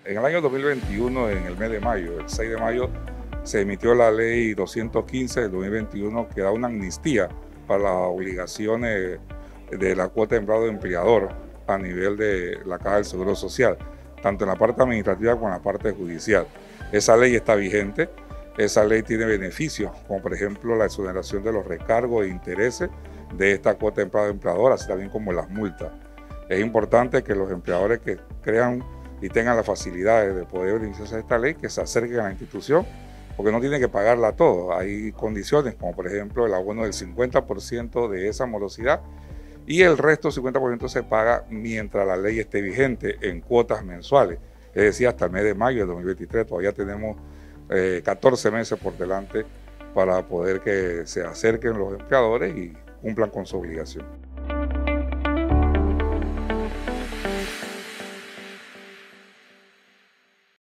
En el año 2021, en el mes de mayo, el 6 de mayo, se emitió la ley 215 del 2021 que da una amnistía para las obligaciones de la cuota de empleado empleador a nivel de la Caja del Seguro Social, tanto en la parte administrativa como en la parte judicial. Esa ley está vigente, esa ley tiene beneficios, como por ejemplo la exoneración de los recargos e intereses de esta cuota de empleado empleador, así también como las multas. Es importante que los empleadores que crean y tengan las facilidades de poder beneficiarse de esta ley, que se acerquen a la institución, porque no tienen que pagarla todo. Hay condiciones, como por ejemplo el abono del 50% de esa morosidad y el resto, 50%, se paga mientras la ley esté vigente en cuotas mensuales. Es decir, hasta el mes de mayo de 2023, todavía tenemos 14 meses por delante para poder que se acerquen los empleadores y cumplan con su obligación.